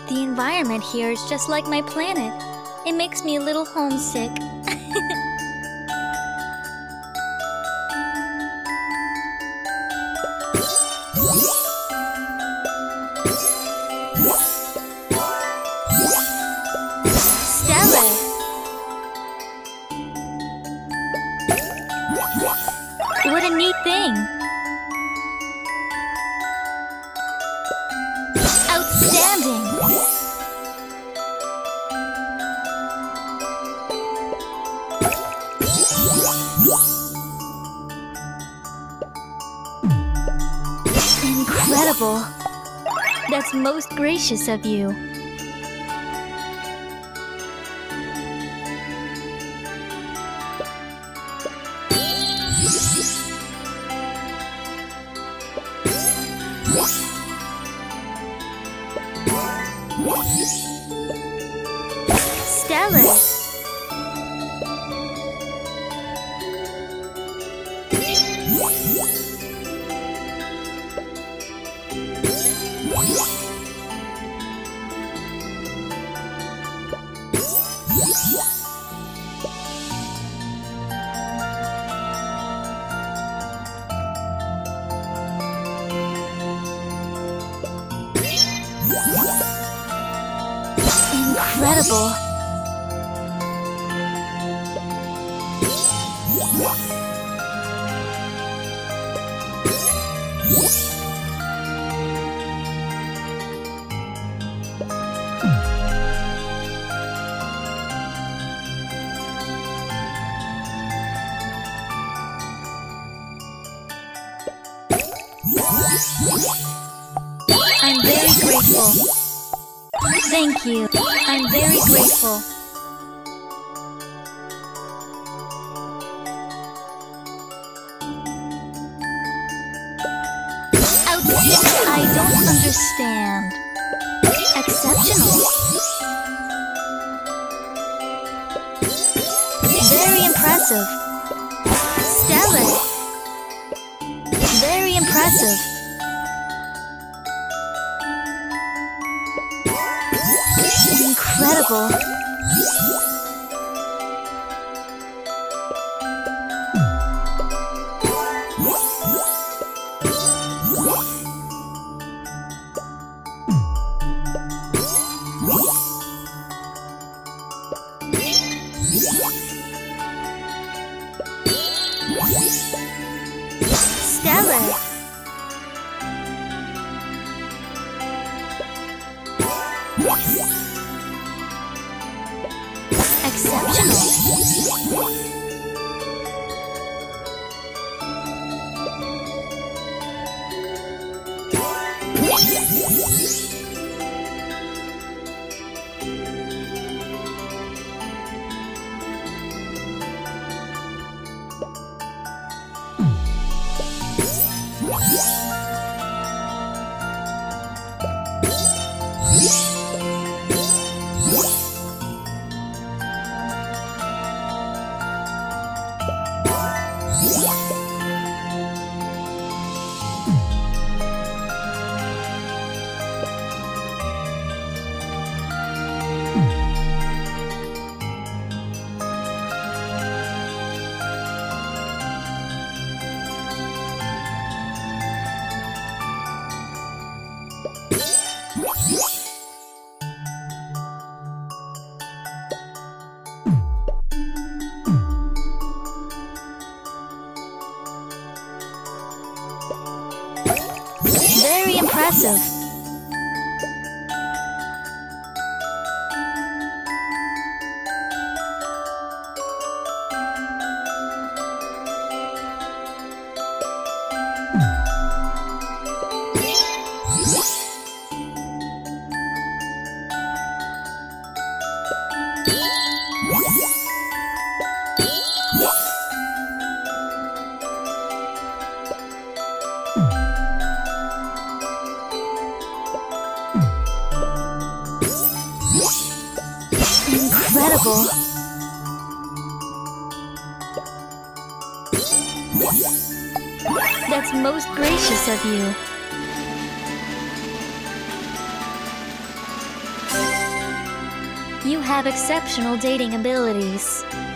The environment here is just like my planet. It makes me a little homesick. What a neat thing! Outstanding! Incredible! That's most gracious of you. Stellar! Incredible! I'm very grateful. Thank you. I'm very grateful. Outstanding. I don't understand. Exceptional. Very impressive. Stellar. Very impressive. Incredible. Stellar. Exceptional. Very impressive. Incredible. That's most gracious of you. You have exceptional dating abilities.